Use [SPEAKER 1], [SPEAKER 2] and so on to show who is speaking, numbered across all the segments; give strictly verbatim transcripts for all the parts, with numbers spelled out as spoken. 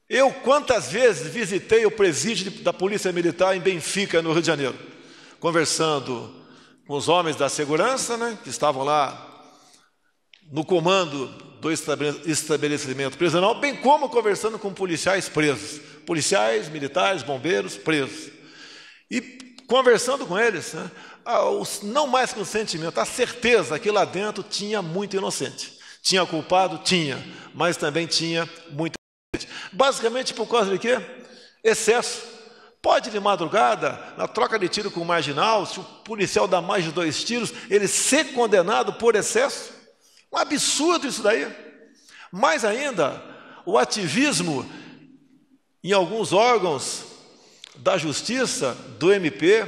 [SPEAKER 1] Eu, quantas vezes visitei o presídio da Polícia Militar em Benfica, no Rio de Janeiro, conversando com os homens da segurança, né, que estavam lá no comando do estabelecimento prisional, bem como conversando com policiais presos, policiais, militares, bombeiros presos. E conversando com eles, né, não mais com sentimento, a certeza que lá dentro tinha muito inocente. Tinha culpado? Tinha, mas também tinha muito inocente. Basicamente por causa de quê? Excesso. Pode de madrugada, na troca de tiro com o marginal, se o policial dá mais de dois tiros, ele ser condenado por excesso? Um absurdo isso daí. Mais ainda, o ativismo em alguns órgãos da justiça, do M P,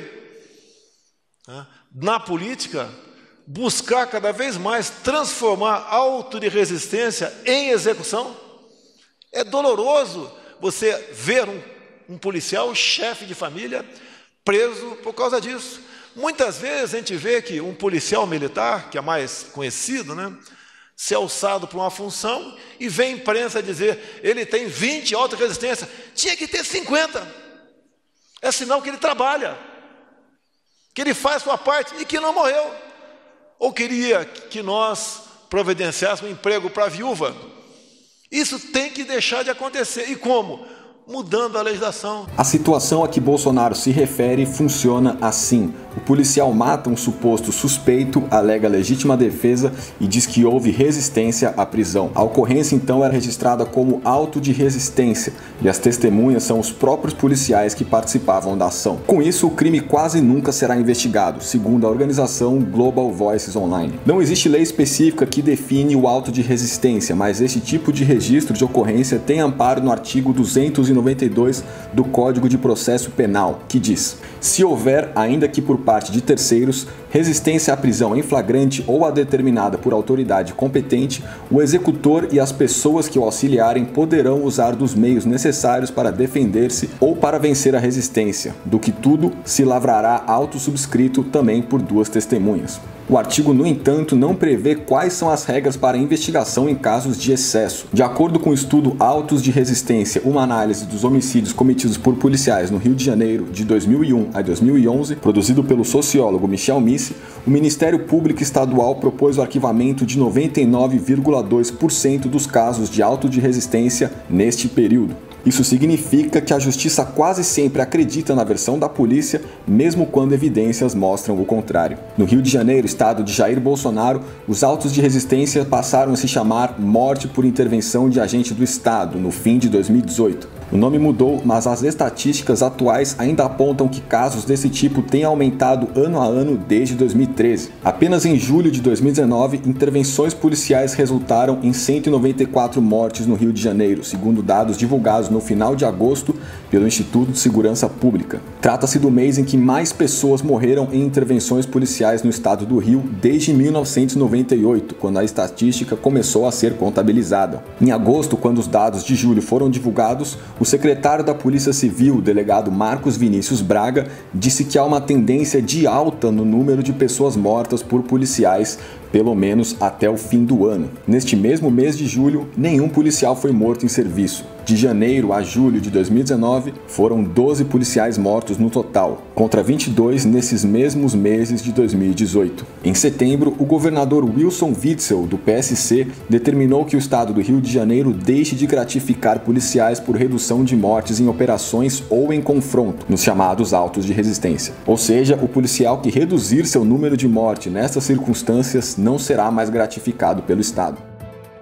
[SPEAKER 1] né, na política, buscar cada vez mais transformar auto de resistência em execução. É doloroso você ver um, um policial, chefe de família, preso por causa disso. Muitas vezes a gente vê que um policial militar, que é mais conhecido, né, ser alçado para uma função e vem a imprensa dizer ele tem vinte auto de resistência, tinha que ter cinquenta. É sinal que ele trabalha, que ele faz sua parte e que não morreu. Ou queria que nós providenciássemos um emprego para a viúva. Isso tem que deixar de acontecer. E como? Mudando a legislação.
[SPEAKER 2] A situação a que Bolsonaro se refere funciona assim. O policial mata um suposto suspeito, alega legítima defesa e diz que houve resistência à prisão. A ocorrência então era registrada como auto de resistência e as testemunhas são os próprios policiais que participavam da ação. Com isso, o crime quase nunca será investigado, segundo a organização Global Voices Online. Não existe lei específica que define o auto de resistência, mas esse tipo de registro de ocorrência tem amparo no artigo duzentos e noventa e dois do Código de Processo Penal, que diz: se houver, ainda que por parte de terceiros, resistência à prisão em flagrante ou a determinada por autoridade competente, o executor e as pessoas que o auxiliarem poderão usar dos meios necessários para defender-se ou para vencer a resistência, do que tudo se lavrará auto subscrito também por duas testemunhas. O artigo, no entanto, não prevê quais são as regras para investigação em casos de excesso. De acordo com o estudo Autos de Resistência, uma análise dos homicídios cometidos por policiais no Rio de Janeiro de dois mil e um a dois mil e onze, produzido pelo sociólogo Michel Missi, o Ministério Público Estadual propôs o arquivamento de noventa e nove vírgula dois por cento dos casos de auto de resistência neste período. Isso significa que a justiça quase sempre acredita na versão da polícia, mesmo quando evidências mostram o contrário. No Rio de Janeiro, estado de Jair Bolsonaro, os autos de resistência passaram a se chamar morte por intervenção de agente do Estado, no fim de dois mil e dezoito. O nome mudou, mas as estatísticas atuais ainda apontam que casos desse tipo têm aumentado ano a ano desde dois mil e treze. Apenas em julho de dois mil e dezenove, intervenções policiais resultaram em cento e noventa e quatro mortes no Rio de Janeiro, segundo dados divulgados no final de agosto pelo Instituto de Segurança Pública. Trata-se do mês em que mais pessoas morreram em intervenções policiais no estado do Rio desde mil novecentos e noventa e oito, quando a estatística começou a ser contabilizada. Em agosto, quando os dados de julho foram divulgados, o secretário da Polícia Civil, o delegado Marcos Vinícius Braga, disse que há uma tendência de alta no número de pessoas mortas por policiais, pelo menos até o fim do ano. Neste mesmo mês de julho, nenhum policial foi morto em serviço. De janeiro a julho de dois mil e dezenove, foram doze policiais mortos no total, contra vinte e dois nesses mesmos meses de dois mil e dezoito. Em setembro, o governador Wilson Witzel, do P S C, determinou que o estado do Rio de Janeiro deixe de gratificar policiais por redução de mortes em operações ou em confronto, nos chamados autos de resistência. Ou seja, o policial que reduzir seu número de morte nessas circunstâncias não será mais gratificado pelo Estado.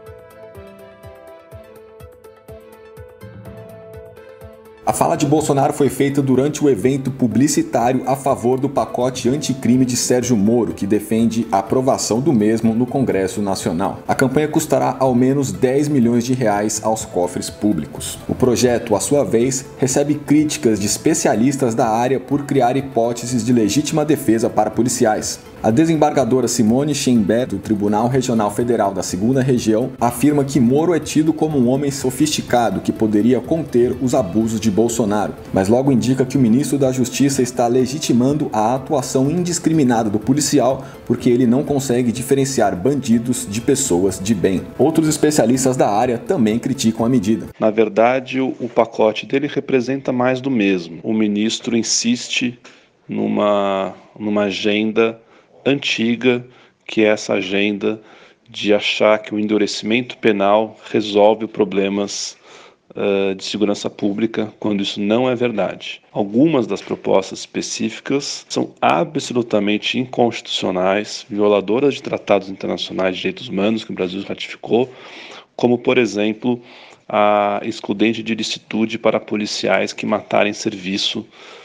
[SPEAKER 2] A fala de Bolsonaro foi feita durante o evento publicitário a favor do pacote anticrime de Sérgio Moro, que defende a aprovação do mesmo no Congresso Nacional. A campanha custará ao menos dez milhões de reais aos cofres públicos. O projeto, à sua vez, recebe críticas de especialistas da área por criar hipóteses de legítima defesa para policiais. A desembargadora Simone Schemberg, do Tribunal Regional Federal da segunda Região, afirma que Moro é tido como um homem sofisticado que poderia conter os abusos de Bolsonaro, mas logo indica que o ministro da Justiça está legitimando a atuação indiscriminada do policial porque ele não consegue diferenciar bandidos de pessoas de bem. Outros especialistas da área também criticam a medida.
[SPEAKER 3] Na verdade, o, o pacote dele representa mais do mesmo. O ministro insiste numa, numa agenda antiga, que é essa agenda de achar que o endurecimento penal resolve problemas uh, de segurança pública, quando isso não é verdade. Algumas das propostas específicas são absolutamente inconstitucionais, violadoras de tratados internacionais de direitos humanos que o Brasil ratificou, como, por exemplo, a excludente de ilicitude para policiais que matarem serviço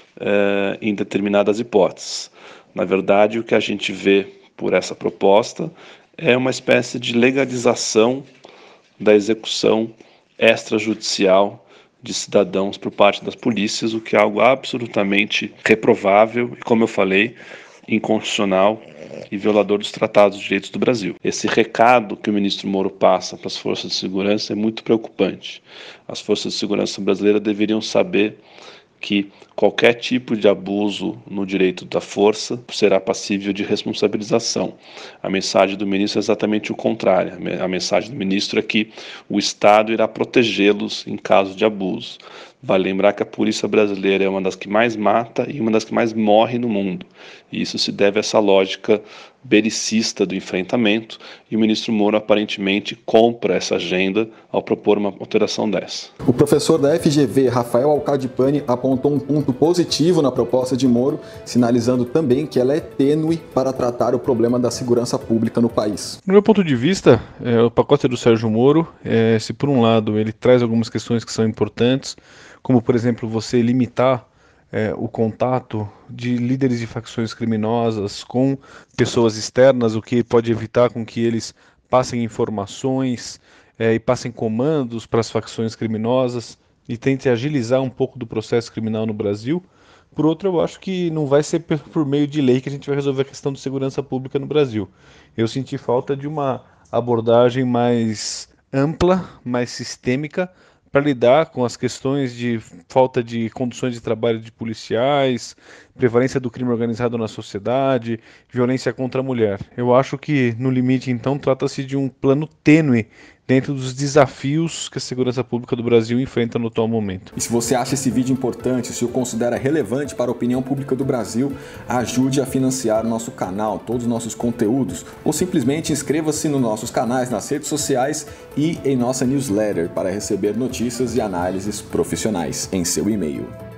[SPEAKER 3] uh, em determinadas hipóteses. Na verdade, o que a gente vê por essa proposta é uma espécie de legalização da execução extrajudicial de cidadãos por parte das polícias, o que é algo absolutamente reprovável e, como eu falei, inconstitucional e violador dos tratados de direitos do Brasil. Esse recado que o ministro Moro passa para as forças de segurança é muito preocupante. As forças de segurança brasileiras deveriam saber que qualquer tipo de abuso no direito da força será passível de responsabilização. A mensagem do ministro é exatamente o contrário. A mensagem do ministro é que o Estado irá protegê-los em caso de abuso. Vale lembrar que a polícia brasileira é uma das que mais mata e uma das que mais morre no mundo. E isso se deve a essa lógica belicista do enfrentamento, e o ministro Moro aparentemente compra essa agenda ao propor uma alteração dessa.
[SPEAKER 2] O professor da F G V, Rafael Alcadipani, apontou um ponto positivo na proposta de Moro, sinalizando também que ela é tênue para tratar o problema da segurança pública no país.
[SPEAKER 4] No meu ponto de vista, é, o pacote do Sérgio Moro, é, se por um lado ele traz algumas questões que são importantes, como por exemplo você limitar É, o contato de líderes de facções criminosas com pessoas externas, o que pode evitar com que eles passem informações é, e passem comandos para as facções criminosas e tente agilizar um pouco do processo criminal no Brasil. Por outro, eu acho que não vai ser por meio de lei que a gente vai resolver a questão de segurança pública no Brasil. Eu senti falta de uma abordagem mais ampla, mais sistêmica, para lidar com as questões de falta de condições de trabalho de policiais, prevalência do crime organizado na sociedade, violência contra a mulher. Eu acho que, no limite, então, trata-se de um plano tênue dentro dos desafios que a segurança pública do Brasil enfrenta no atual momento.
[SPEAKER 2] E se você acha esse vídeo importante, se o considera relevante para a opinião pública do Brasil, ajude a financiar nosso canal, todos os nossos conteúdos, ou simplesmente inscreva-se nos nossos canais, nas redes sociais e em nossa newsletter para receber notícias e análises profissionais em seu e-mail.